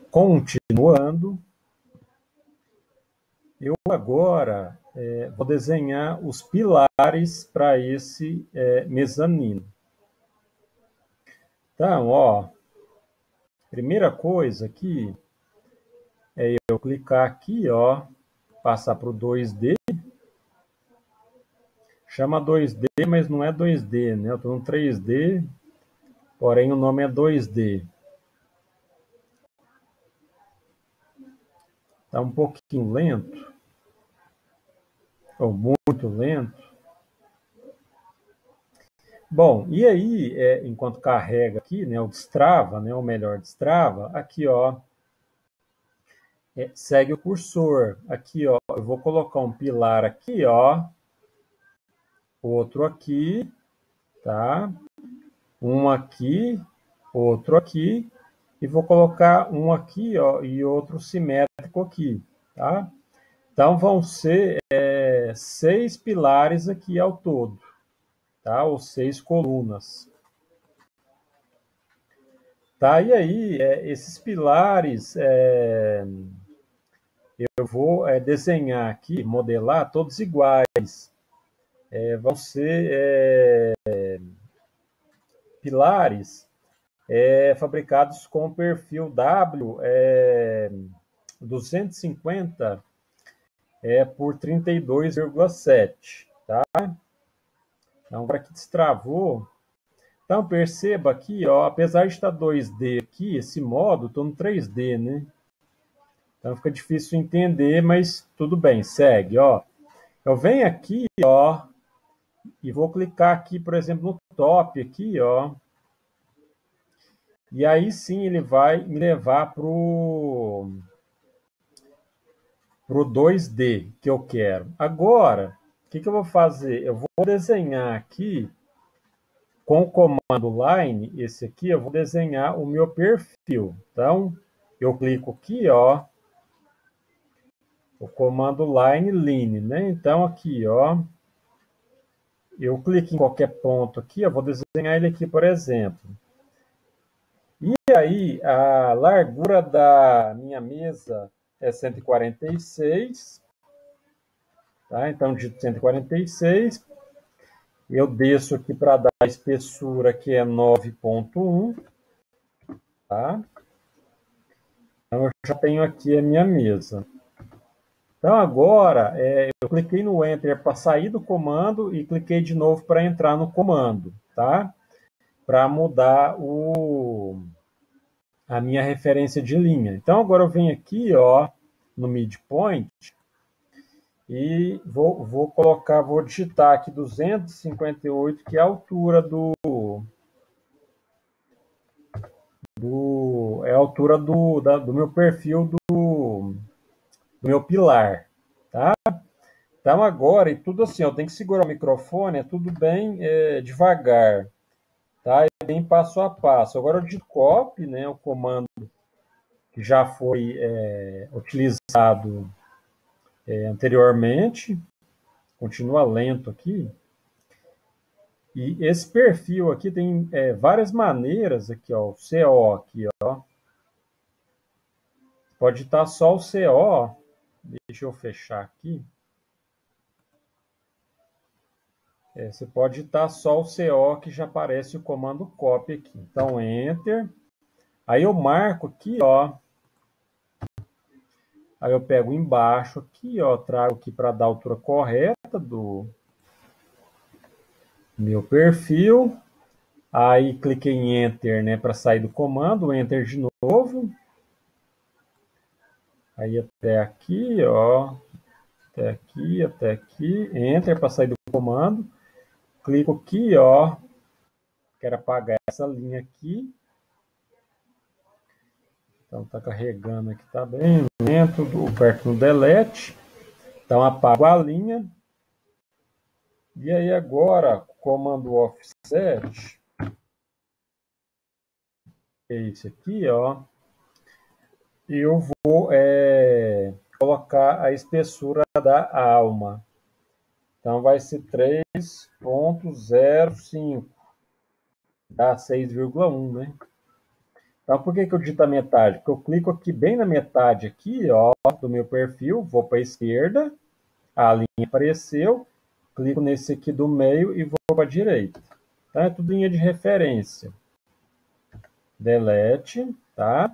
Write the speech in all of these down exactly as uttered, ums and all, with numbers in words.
continuando, eu agora é, vou desenhar os pilares para esse é, mezanino. Então, ó, primeira coisa aqui é eu clicar aqui, ó, passar para o dois D. Chama dois D, mas não é dois D, né? Eu estou no três D, porém o nome é dois D. Está um pouquinho lento, ou muito lento. Bom, e aí, é, enquanto carrega aqui, né, o destrava, né, ou melhor, destrava, aqui, ó, é, segue o cursor. Aqui, ó, eu vou colocar um pilar aqui, ó, outro aqui, tá? Um aqui, outro aqui, e vou colocar um aqui, ó, e outro simétrico aqui, tá? Então, vão ser é, seis pilares aqui ao todo, tá? Ou seis colunas. Tá, e aí, é, esses pilares, é, eu vou é, desenhar aqui, modelar, todos iguais. É, vão ser é, pilares é, fabricados com o perfil W é, duzentos e cinquenta é, por trinta e dois vírgula sete, tá? Então, agora que destravou. Então, perceba aqui, ó, apesar de estar dois D aqui, esse modo, estou no três D, né? Então, fica difícil entender, mas tudo bem, segue, ó. Eu venho aqui, ó, e vou clicar aqui, por exemplo, no top aqui, ó. E aí sim ele vai me levar para o dois D que eu quero. Agora, o que, que eu vou fazer? Eu vou desenhar aqui, com o comando line, esse aqui, eu vou desenhar o meu perfil. Então, eu clico aqui, ó, o comando line, line, né? Então, aqui, ó, eu clico em qualquer ponto aqui, eu vou desenhar ele aqui, por exemplo. E aí, a largura da minha mesa é cento e quarenta e seis, tá? Então, digito cento e quarenta e seis. Eu desço aqui para dar a espessura, que é nove ponto um, tá? Então, eu já tenho aqui a minha mesa. Então, agora, é, eu cliquei no Enter para sair do comando e cliquei de novo para entrar no comando, tá? Para mudar o, a minha referência de linha. Então, agora eu venho aqui, ó, no midpoint e vou, vou colocar, vou digitar aqui duzentos e cinquenta e oito, que é a altura do, do é a altura do, da, do meu perfil do, do meu pilar, tá? Então, agora, e tudo assim, eu tenho que segurar o microfone, é tudo bem é, devagar, tá? É bem passo a passo. Agora, eu digito copy, né, o comando que já foi é, utilizado é, anteriormente, continua lento aqui. E esse perfil aqui tem é, várias maneiras, aqui, ó, o C O aqui, ó. Pode estar só o C O, deixa eu fechar aqui. É, você pode estar só o C O, que já aparece o comando copy aqui. Então, Enter. Aí eu marco aqui, ó. Aí eu pego embaixo aqui, ó, trago aqui para dar a altura correta do meu perfil. Aí cliquei em Enter, né, para sair do comando, Enter de novo. Aí até aqui, ó, até aqui, até aqui, Enter para sair do comando. Clico aqui, ó, quero apagar essa linha aqui. Então tá carregando aqui, tá bem lento, aperto no Delete. Então apago a linha. E aí agora, comando Offset, é esse aqui, ó. Eu vou é, colocar a espessura da alma. Então vai ser três ponto zero cinco, dá seis vírgula um, né? Então, por que que eu digito a metade? Porque eu clico aqui bem na metade aqui, ó, do meu perfil, vou para a esquerda, a linha apareceu, clico nesse aqui do meio e vou para a direita. Então, é tudo linha de referência. Delete, tá?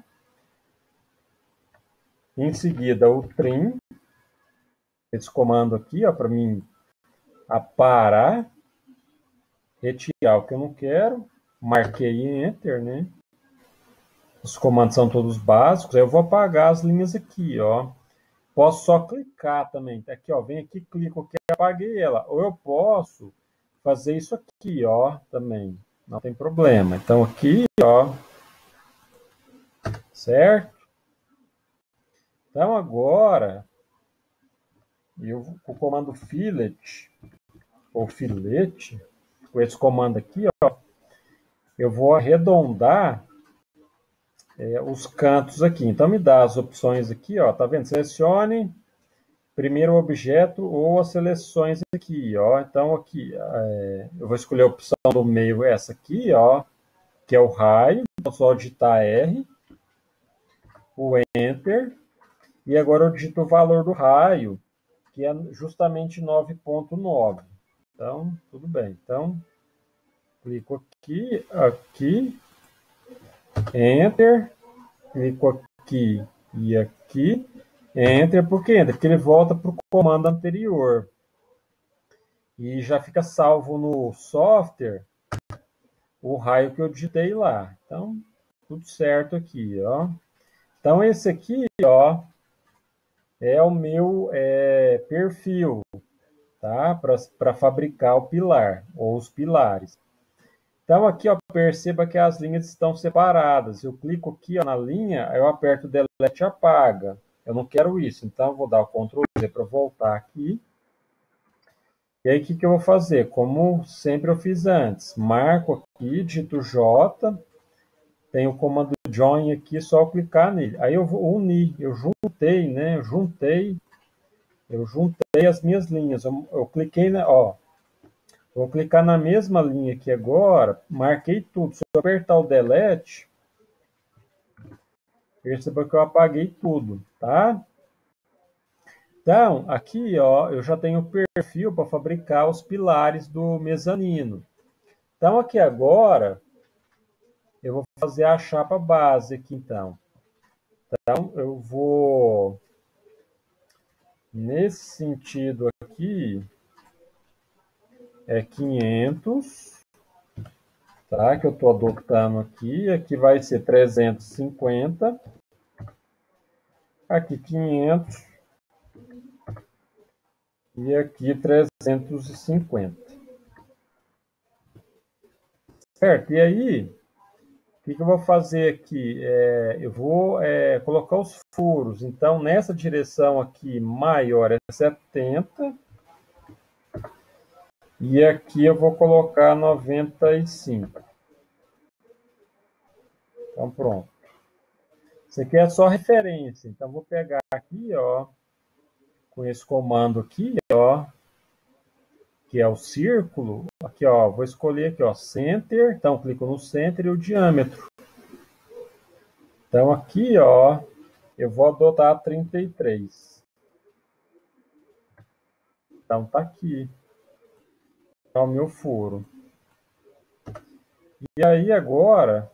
Em seguida, o trim, esse comando aqui, ó, para mim aparar, retirar o que eu não quero, marquei Enter, né? Os comandos são todos básicos, aí eu vou apagar as linhas aqui, ó. Posso só clicar também, aqui, ó, vem aqui, clico aqui, apaguei ela. Ou eu posso fazer isso aqui, ó, também, não tem problema. Então aqui, ó, certo? Então agora, eu, com o comando fillet, ou filete, com esse comando aqui, ó, eu vou arredondar é, os cantos aqui. Então, me dá as opções aqui, ó, tá vendo? Selecione primeiro o objeto ou as seleções aqui, ó. Então, aqui, é, eu vou escolher a opção do meio, essa aqui, ó, que é o raio. Então, só digitar R, o Enter, e agora eu digito o valor do raio, que é justamente nove ponto nove. Então, tudo bem. Então, clico aqui, aqui, Enter, clico aqui e aqui, Enter, por que Enter? Porque ele volta para o comando anterior. E já fica salvo no software o raio que eu digitei lá. Então, tudo certo aqui, ó. Então, esse aqui, ó, é o meu é, perfil, tá? Para fabricar o pilar, ou os pilares. Então, aqui, ó, perceba que as linhas estão separadas. Eu clico aqui, ó, na linha, eu aperto Delete e apaga. Eu não quero isso, então eu vou dar o control Z para voltar aqui. E aí, o que, que eu vou fazer? Como sempre eu fiz antes. Marco aqui, digito J, tem o comando Join aqui, só eu clicar nele. Aí eu vou unir, eu juntei, né? Eu juntei, eu juntei as minhas linhas. Eu, eu cliquei, na, ó, vou clicar na mesma linha aqui agora, marquei tudo. Se eu apertar o Delete, perceba que eu apaguei tudo, tá? Então, aqui, ó, eu já tenho o perfil para fabricar os pilares do mezanino. Então, aqui agora, eu vou fazer a chapa base aqui, então. Então, eu vou, nesse sentido aqui, é quinhentos, tá? Que eu estou adotando aqui. Aqui vai ser trezentos e cinquenta. Aqui quinhentos. E aqui trezentos e cinquenta. Certo? E aí, o que, que eu vou fazer aqui? É, eu vou é, colocar os furos. Então, nessa direção aqui, maior é setenta. E aqui eu vou colocar noventa e cinco. Então, pronto. Isso aqui é só referência. Então, vou pegar aqui, ó, com esse comando aqui, ó, que é o círculo. Aqui, ó, vou escolher aqui, ó, Center. Então, clico no Center e o diâmetro. Então, aqui, ó, eu vou adotar trinta e três. Então, tá aqui. É o meu furo. E aí, agora...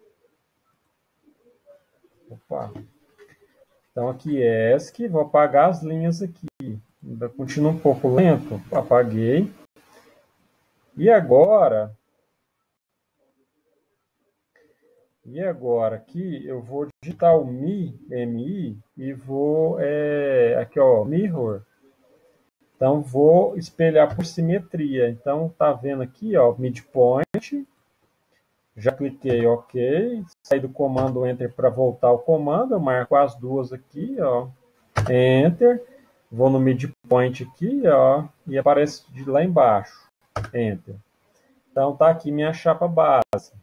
Opa. Então, aqui é ESC. Vou apagar as linhas aqui. Ainda continua um pouco lento. Apaguei. E agora... E agora aqui eu vou digitar o Mi, M I, e vou, é, aqui ó, Mirror. Então vou espelhar por simetria. Então tá vendo aqui ó, Midpoint. Já cliquei OK. Saí do comando Enter para voltar ao comando. Eu marco as duas aqui, ó. Enter. Vou no Midpoint aqui, ó, e aparece de lá embaixo. Enter. Então tá aqui minha chapa base.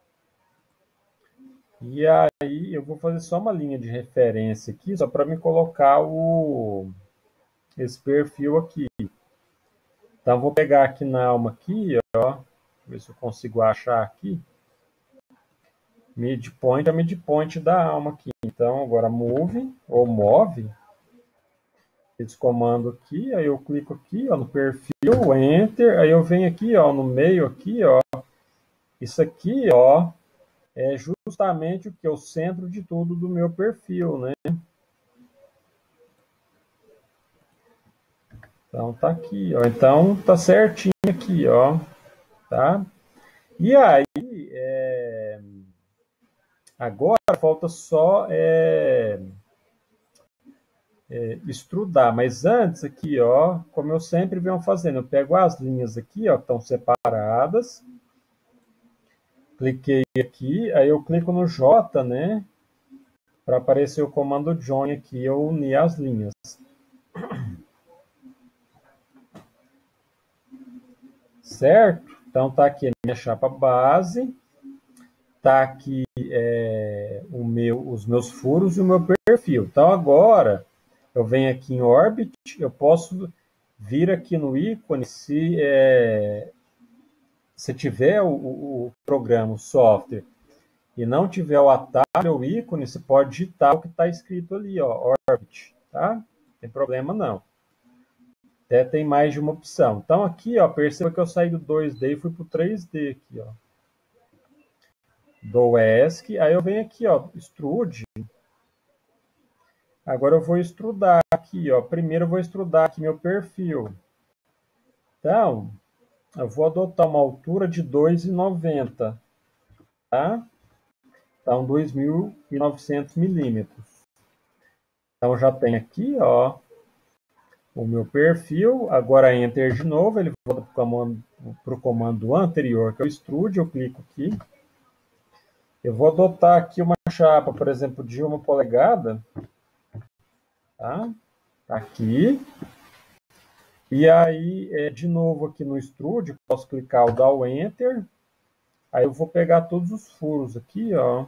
E aí eu vou fazer só uma linha de referência aqui, só para me colocar o, esse perfil aqui. Então vou pegar aqui na alma aqui, ó, ver se eu consigo achar aqui. midpoint é midpoint da alma aqui. Então, agora move, ou move, esse comando aqui, aí eu clico aqui, ó, no perfil, enter, aí eu venho aqui, ó, no meio aqui, ó, isso aqui, ó, é justamente o que é o centro de tudo do meu perfil, né? Então tá aqui, ó, então tá certinho aqui, ó, tá? E aí, é... agora falta só é... É, extrudar, mas antes aqui, ó, como eu sempre venho fazendo, eu pego as linhas aqui, ó, que estão separadas, cliquei aqui, aí eu clico no J, né, para aparecer o comando join aqui, eu uni as linhas. Certo? Então tá aqui a minha chapa base, tá aqui é, o meu, os meus furos e o meu perfil. Então agora eu venho aqui em Orbit, eu posso vir aqui no ícone se é, se tiver o, o programa, o software, e não tiver o atalho, o ícone, você pode digitar o que está escrito ali, ó, Orbit, tá? Não tem problema não. Até tem mais de uma opção. Então aqui, ó, perceba que eu saí do dois D e fui para o três D aqui, ó. Do ESC, aí eu venho aqui, ó, extrude. Agora eu vou extrudar aqui, ó. Primeiro eu vou extrudar aqui meu perfil. Então, eu vou adotar uma altura de dois e noventa, tá? Então, dois mil e novecentos milímetros. Então, já tem aqui, ó, o meu perfil. Agora, Enter de novo. Ele volta para o comando, comando anterior, que é o Extrude. Eu clico aqui. Eu vou adotar aqui uma chapa, por exemplo, de uma polegada. Tá? Aqui. E aí, é, de novo, aqui no Extrude, posso clicar ou dar o Enter. Aí eu vou pegar todos os furos aqui, ó.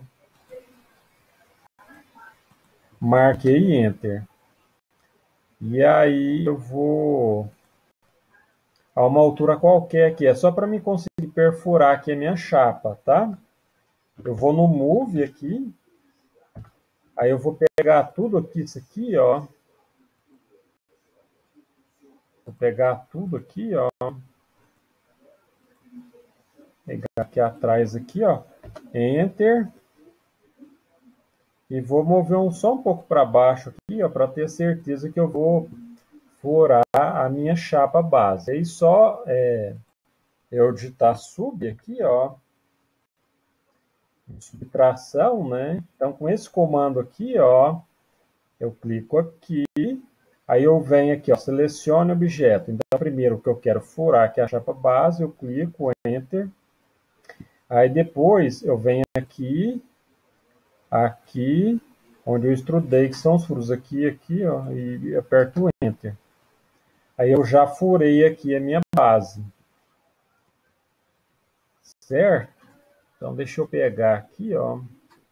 Marquei Enter. E aí eu vou a uma altura qualquer aqui. É só para me conseguir perfurar aqui a minha chapa, tá? Eu vou no Move aqui. Aí eu vou pegar tudo aqui, isso aqui, ó. Vou pegar tudo aqui, ó. Pegar aqui atrás aqui, ó. Enter. E vou mover um, só um pouco para baixo aqui, ó, para ter certeza que eu vou furar a minha chapa base. Aí só é, eu digitar sub aqui, ó. Subtração, né? Então, com esse comando aqui, ó, eu clico aqui, aí eu venho aqui, ó, selecione objeto. Então, primeiro que eu quero furar, que é a chapa base, eu clico Enter. Aí depois eu venho aqui, aqui, onde eu extrudei, que são os furos aqui, aqui, ó, e aperto Enter. Aí eu já furei aqui a minha base. Certo? Então, deixa eu pegar aqui, ó.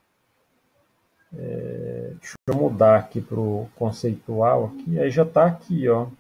É, deixa eu mudar aqui para o conceitual aqui. Aí já está aqui, ó.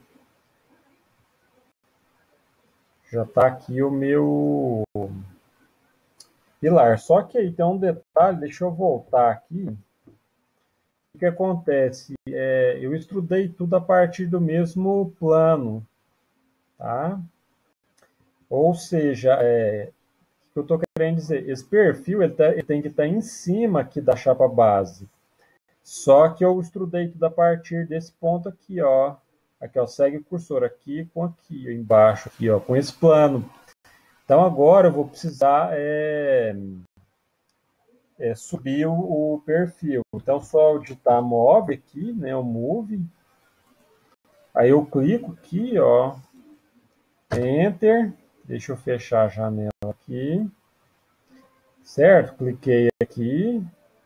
Já está aqui o meu pilar. Só que aí tem um detalhe, deixa eu voltar aqui. O que acontece? É, eu extrudei tudo a partir do mesmo plano, tá? Ou seja, é, o que eu estou querendo dizer? Esse perfil ele, tá, ele tem que estar tá em cima aqui da chapa base. Só que eu extrudei tudo a partir desse ponto aqui, ó. Aqui, ó, segue o cursor aqui com aqui, ó, embaixo, aqui, ó, com esse plano. Então, agora eu vou precisar é, é, subir o, o perfil. Então, só eu digitar Move aqui, né, o Move. Aí eu clico aqui, ó, Enter. Deixa eu fechar a janela aqui. Certo? Cliquei aqui.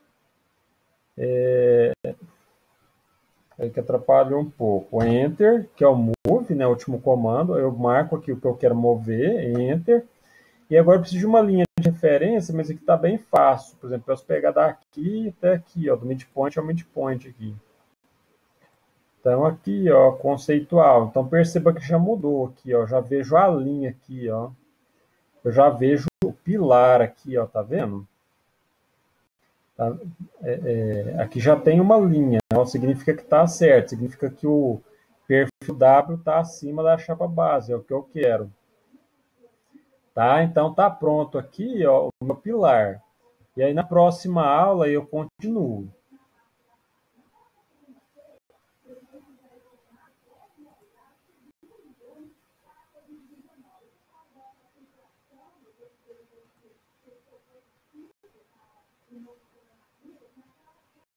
É, é que atrapalhou um pouco. Enter, que é o Move, né, o último comando. Eu marco aqui o que eu quero mover, Enter. E agora eu preciso de uma linha de referência, mas aqui está bem fácil. Por exemplo, eu posso pegar daqui até aqui, ó, do midpoint ao midpoint aqui. Então aqui, ó, conceitual. Então perceba que já mudou aqui, ó. Já vejo a linha aqui, ó. Eu já vejo o pilar aqui, ó, tá vendo? Tá? É, é, aqui já tem uma linha, não significa que está certo, significa que o perfil W está acima da chapa base, é o que eu quero. Tá? Então tá pronto aqui, ó, o meu pilar. E aí na próxima aula eu continuo.